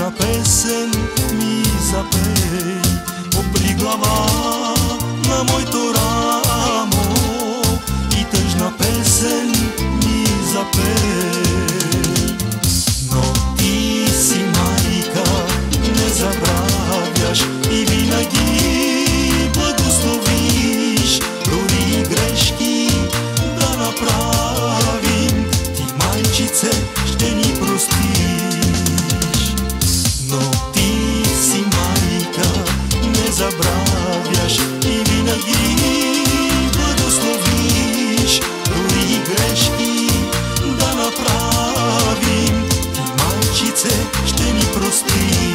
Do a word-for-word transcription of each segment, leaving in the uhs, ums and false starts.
тъжна песен ми запей, опри глава на моето рамо и тъжна песен ми запей. Но ти си майка, не забравяш и винаги благословиш, дори грешки да направим, ти майчице ще ни простиш. Но ти си майка, не забравяш и винаги благословиш, дори грешки да направим, ти майчице ще ни простиш.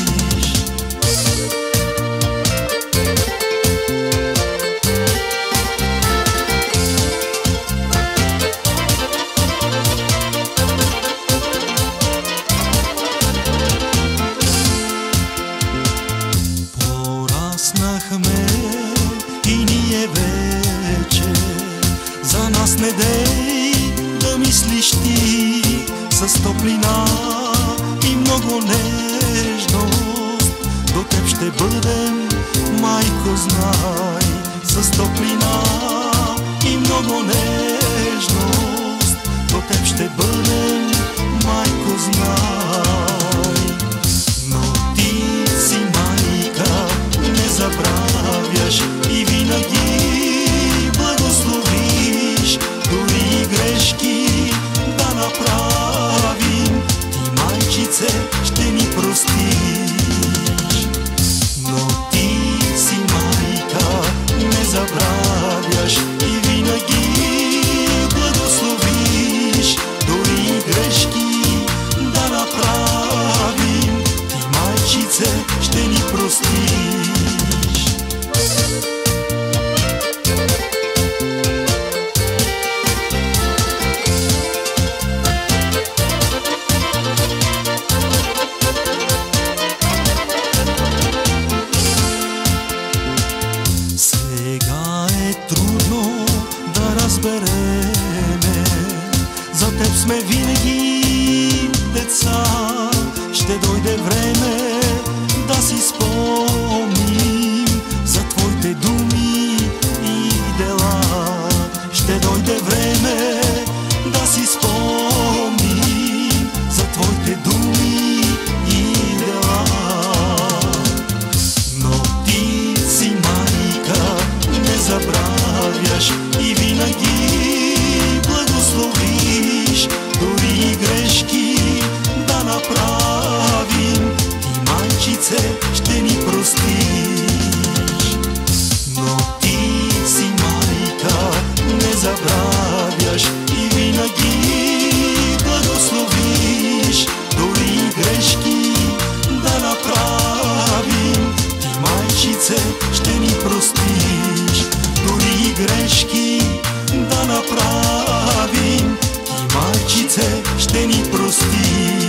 Пораснахме и ние вече, за нас не дей да мислиш ти, с топлина и много нежност до теб ще бъдем, майко, знай. С топлина и много нежност до теб ще бъдем, майко, знай. Но ти си майка, не забравяш и винаги благословиш, дори грешки да направим, ти майчице ще ни простиш. Но ти си майка, не забравяш и винаги благословиш, дори грешки да направим, ти майчице ще ни простиш. Сега е трудно да разбереме, за теб сме винаги деца. Ще дойде време да си спомним за твоите думи и дела. Ще дойде време да си спомним за твоите думи и дела. Но ти си майка, не забравяш и винаги благословиш, дори грешки да направим, ти майчице ще ни простиш. Но ти си майка, не забравяш и винаги благословиш, дори грешки да направим, ти майчице ще ни простиш. Дори грешки да направим, ти майчице ще ни простиш.